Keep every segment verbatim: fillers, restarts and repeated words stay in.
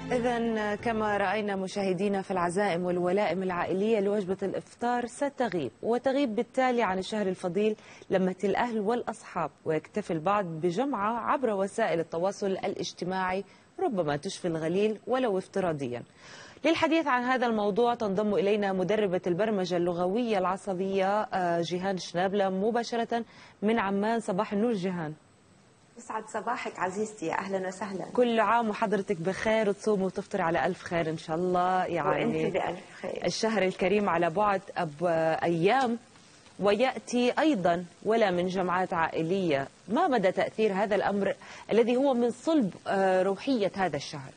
إذا كما رأينا مشاهدينا، في العزائم والولائم العائلية لوجبة الإفطار ستغيب، وتغيب بالتالي عن الشهر الفضيل لمة الأهل والأصحاب، ويكتفي البعض بجمعة عبر وسائل التواصل الاجتماعي ربما تشفي الغليل ولو افتراضيا. للحديث عن هذا الموضوع تنضم إلينا مدربة البرمجة اللغوية العصبية جيهان شنابلة مباشرة من عمان. صباح النور جيهان. يسعد صباحك عزيزتي، اهلا وسهلا. كل عام وحضرتك بخير، وتصوم وتفطر على الف خير ان شاء الله. يعني وانت بألف خير. الشهر الكريم على بعد ايام وياتي ايضا ولا من جمعات عائليه، ما مدى تاثير هذا الامر الذي هو من صلب روحيه هذا الشهر؟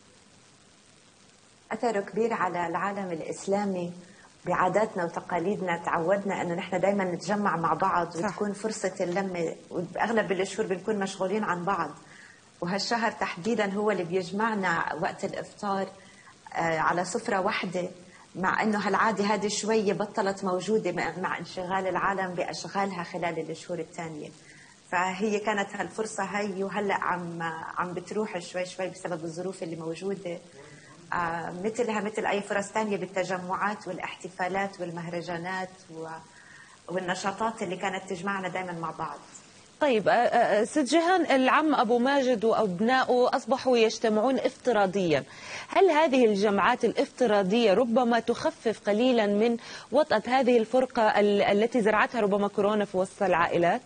اثره كبير على العالم الاسلامي، بعاداتنا وتقاليدنا تعودنا انه نحن دائما نتجمع مع بعض، صح. وتكون فرصه اللمه، واغلب الشهور بنكون مشغولين عن بعض، وهالشهر تحديدا هو اللي بيجمعنا وقت الافطار على سفره واحده، مع انه هالعاده هذه شويه بطلت موجوده مع انشغال العالم باشغالها خلال الشهور الثانيه. فهي كانت هالفرصه هي، وهلا عم عم بتروح شوي شوي بسبب الظروف اللي موجوده، آه مثلها مثل أي فرص ثانية بالتجمعات والاحتفالات والمهرجانات والنشاطات اللي كانت تجمعنا دائما مع بعض. طيب ست جيهان، العم أبو ماجد وأبنائه أصبحوا يجتمعون افتراضيا، هل هذه الجمعات الافتراضية ربما تخفف قليلا من وطأة هذه الفرقة التي زرعتها ربما كورونا في وسط العائلات؟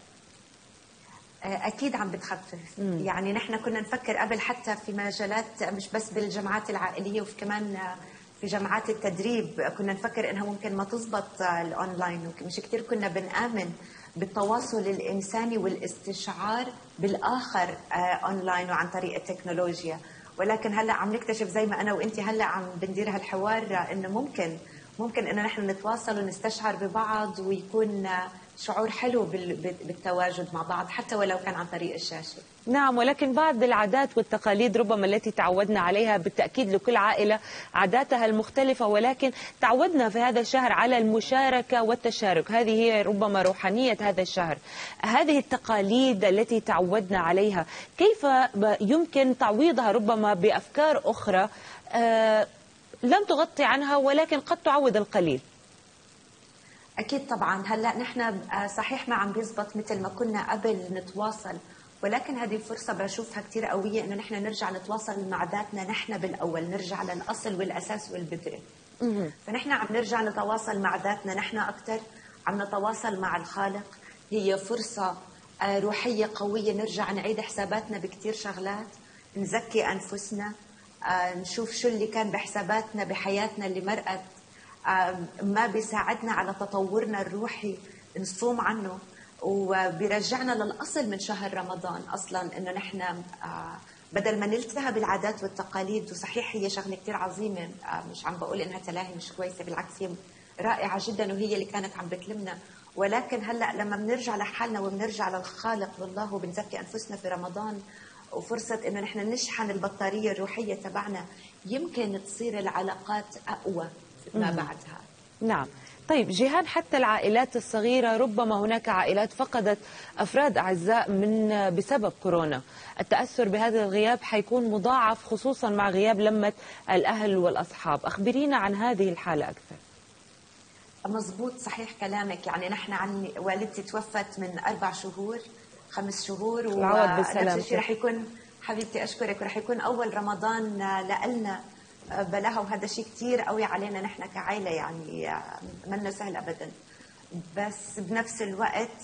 أكيد عم بتخفف. مم. يعني نحن كنا نفكر قبل حتى في مجالات مش بس بالجمعات العائلية، وفي كمان في جمعات التدريب كنا نفكر إنها ممكن ما تزبط الأونلاين، مش كتير كنا بنآمن بالتواصل الإنساني والاستشعار بالآخر أونلاين وعن طريق التكنولوجيا. ولكن هلأ عم نكتشف زي ما أنا وإنتي هلأ عم بندير هالحوار إنه ممكن ممكن إنه نحن نتواصل ونستشعر ببعض، ويكون شعور حلو بالتواجد مع بعض حتى ولو كان عن طريق الشاشة. نعم، ولكن بعض العادات والتقاليد ربما التي تعودنا عليها، بالتأكيد لكل عائلة عاداتها المختلفة، ولكن تعودنا في هذا الشهر على المشاركة والتشارك، هذه هي ربما روحانية هذا الشهر. هذه التقاليد التي تعودنا عليها كيف يمكن تعويضها ربما بأفكار أخرى آه لم تغطي عنها ولكن قد تعوض القليل؟ أكيد طبعا. هلا نحن صحيح ما عم بيزبط مثل ما كنا قبل نتواصل، ولكن هذه الفرصة بشوفها كتير قوية إنه نحن نرجع نتواصل مع ذاتنا نحن بالأول، نرجع للأصل والأساس والبذرة. فنحن عم نرجع نتواصل مع ذاتنا نحن أكثر، عم نتواصل مع الخالق. هي فرصة روحية قوية نرجع نعيد حساباتنا بكتير شغلات، نزكي أنفسنا، نشوف شو اللي كان بحساباتنا بحياتنا اللي مرقت ما بيساعدنا على تطورنا الروحي، نصوم عنه، وبيرجعنا للأصل من شهر رمضان أصلا، إنه نحن بدل ما نلتهى بالعادات والتقاليد. وصحيح هي شغلة كتير عظيمة، مش عم بقول إنها تلاهي مش كويسة، بالعكس هي رائعة جدا وهي اللي كانت عم بتلمنا. ولكن هلأ لما بنرجع لحالنا وبنرجع للخالق لله وبنزكي أنفسنا في رمضان، وفرصة إنه نحن نشحن البطارية الروحية تبعنا، يمكن تصير العلاقات أقوى ما بعدها. نعم. طيب جيهان، حتى العائلات الصغيرة ربما هناك عائلات فقدت أفراد أعزاء من بسبب كورونا، التأثر بهذا الغياب حيكون مضاعف خصوصا مع غياب لمة الأهل والأصحاب. أخبرينا عن هذه الحالة أكثر. مزبوط، صحيح كلامك. يعني نحن عن والدتي توفت من أربع شهور خمس شهور، ونفس الشيء رح يكون حبيبتي أشكرك، ورح يكون أول رمضان لنا بلاها، وهذا شيء كتير قوي علينا نحن كعائلة، يعني منا سهل أبدا. بس بنفس الوقت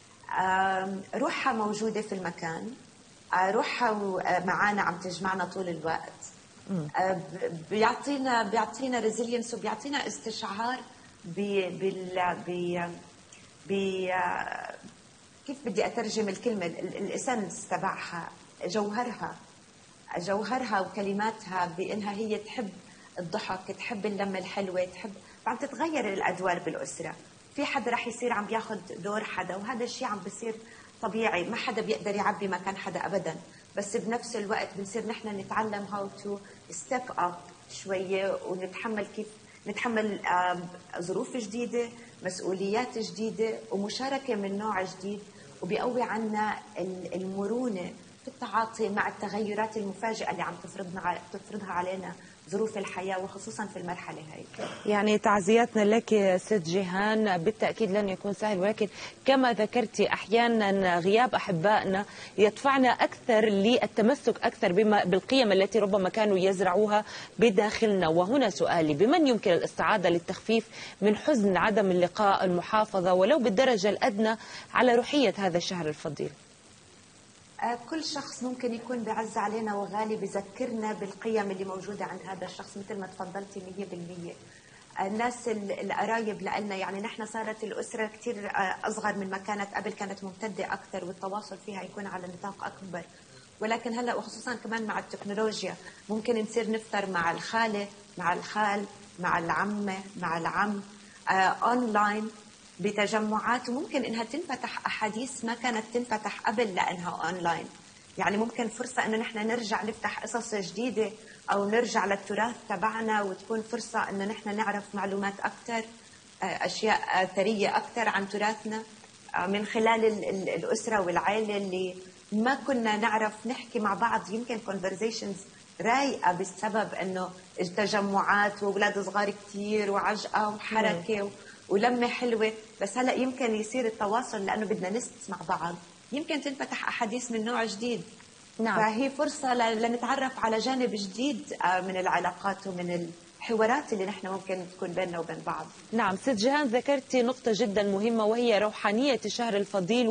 روحها موجودة في المكان، روحها معانا عم تجمعنا طول الوقت، بيعطينا بيعطينا ريزيلينس، وبيعطينا استشعار ب بال ب كيف بدي أترجم الكلمة، الإسنس تبعها، جوهرها جوهرها وكلماتها، بأنها هي تحب الضحك، تحب اللمة الحلوة، تحب. فعم تتغير الأدوار بالأسرة، في حدا رح يصير عم بياخد دور حدا، وهذا الشيء عم بيصير طبيعي، ما حدا بيقدر يعبي مكان حدا أبدا. بس بنفس الوقت بنصير نحن نتعلم how to step up شوية، ونتحمل كيف نتحمل ظروف جديدة، مسؤوليات جديدة، ومشاركة من نوع جديد، وبيقوي عنا المرونة في التعاطي مع التغيرات المفاجئة اللي عم تفرضنا تفرضها علينا ظروف الحياة، وخصوصا في المرحلة هاي. يعني تعزياتنا لك ست جيهان، بالتأكيد لن يكون سهل، ولكن كما ذكرتي أحيانا غياب أحبائنا يدفعنا أكثر للتمسك أكثر بما بالقيم التي ربما كانوا يزرعوها بداخلنا. وهنا سؤالي، بمن يمكن الاستعاضة للتخفيف من حزن عدم اللقاء، المحافظة ولو بالدرجة الأدنى على روحية هذا الشهر الفضيل؟ كل شخص ممكن يكون بعز علينا وغالي بذكرنا بالقيم اللي موجودة عند هذا الشخص، مثل ما تفضلتي مية بالمية. الناس القرايب لنا، يعني نحن صارت الأسرة كتير أصغر من ما كانت قبل، كانت ممتدة أكثر والتواصل فيها يكون على نطاق أكبر. ولكن هلأ وخصوصا كمان مع التكنولوجيا ممكن نصير نفطر مع الخالة، مع الخال، مع العمة، مع العم، آه أونلاين بتجمعات، وممكن انها تنفتح احاديث ما كانت تنفتح قبل لانها اونلاين. يعني ممكن فرصه انه نحن نرجع نفتح قصص جديده او نرجع للتراث تبعنا، وتكون فرصه انه نحن نعرف معلومات اكثر، اشياء ثريه اكثر عن تراثنا من خلال الاسره والعائله اللي ما كنا نعرف نحكي مع بعض. يمكن conversations رايقه بسبب انه التجمعات واولاد صغار كثير وعجقه وحركه ولمة حلوة، بس هلأ يمكن يصير التواصل لأنه بدنا نسمع بعض، يمكن تنفتح أحاديث من نوع جديد. نعم. فهي فرصة لنتعرف على جانب جديد من العلاقات ومن الحوارات اللي نحن ممكن تكون بيننا وبين بعض. نعم ست جيهان، ذكرتي نقطة جدا مهمة وهي روحانية الشهر الفضيل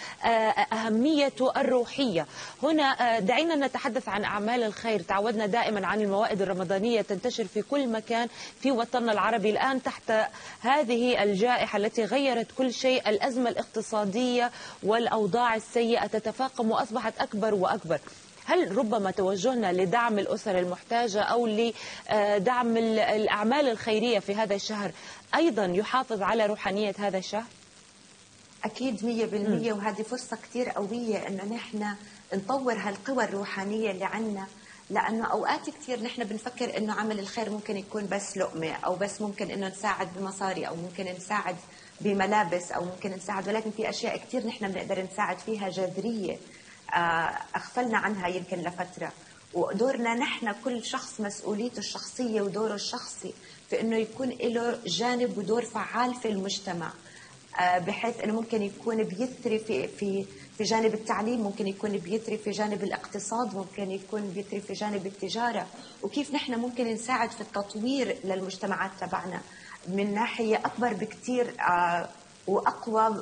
وأهميته الروحية. هنا دعينا نتحدث عن أعمال الخير. تعودنا دائما عن الموائد الرمضانية تنتشر في كل مكان في وطننا العربي. الآن تحت هذه الجائحة التي غيرت كل شيء، الأزمة الاقتصادية والأوضاع السيئة تتفاقم وأصبحت أكبر وأكبر. هل ربما توجهنا لدعم الأسر المحتاجة أو لدعم الأعمال الخيرية في هذا الشهر أيضا يحافظ على روحانية هذا الشهر؟ أكيد مية بالمية، وهذه فرصة كتير قوية إنه نحن نطور هالقوى الروحانية اللي عنا، لأنه أوقات كتير نحن بنفكر إنه عمل الخير ممكن يكون بس لقمة، أو بس ممكن إنه نساعد بمصاري، أو ممكن نساعد بملابس، أو ممكن نساعد، ولكن في أشياء كتير نحن بنقدر نساعد فيها جذرية أغفلنا عنها يمكن لفترة. ودورنا نحن كل شخص مسؤوليته الشخصية ودوره الشخصي في إنه يكون له جانب ودور فعال في المجتمع، بحيث إنه ممكن يكون بيثري في في في جانب التعليم، ممكن يكون بيثري في جانب الاقتصاد، ممكن يكون بيثري في جانب التجارة، وكيف نحن ممكن نساعد في التطوير للمجتمعات تبعنا من ناحية أكبر بكتير وأقوى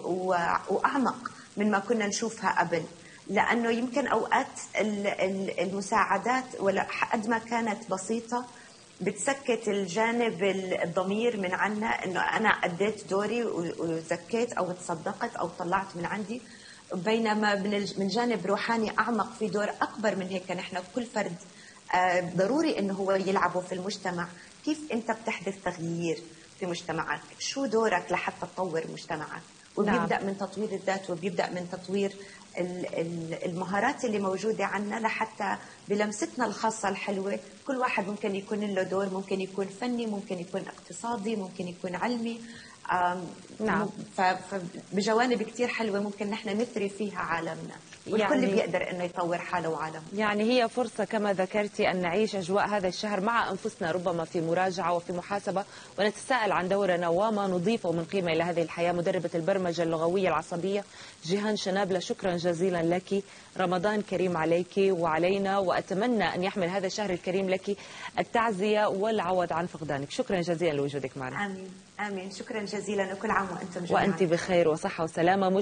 وأعمق من ما كنا نشوفها قبل. لأنه يمكن أوقات المساعدات ولا قد ما كانت بسيطة بتسكت الجانب الضمير من عنا، إنه أنا أديت دوري وزكيت أو تصدقت أو طلعت من عندي، بينما من جانب روحاني أعمق في دور أكبر من هيك. نحن كل فرد ضروري إنه هو يلعبه في المجتمع. كيف أنت بتحدث تغيير في مجتمعك؟ شو دورك لحتى تطور مجتمعك؟ وبيبدأ نعم. من تطوير الذات، وبيبدأ من تطوير المهارات اللي موجودة عنا، لحتى بلمستنا الخاصة الحلوة كل واحد ممكن يكون له دور، ممكن يكون فني، ممكن يكون اقتصادي، ممكن يكون علمي. نعم. فبجوانب كتير حلوة ممكن نحن نثري فيها عالمنا، والكل يعني بيقدر انه يطور حاله وعالمه. يعني هي فرصة كما ذكرتي أن نعيش أجواء هذا الشهر مع أنفسنا، ربما في مراجعة وفي محاسبة، ونتساءل عن دورنا وما نضيفه من قيمة إلى هذه الحياة. مدربة البرمجة اللغوية العصبية جيهان شنابلة، شكرا جزيلا لك. رمضان كريم عليك وعلينا، وأتمنى أن يحمل هذا الشهر الكريم لك التعزية والعوض عن فقدانك. شكرا جزيلا لوجودك معنا. آمين آمين، شكرا جزيلا، وكل عام وأنتم جميعا وأنت بخير وصحة وسلامة.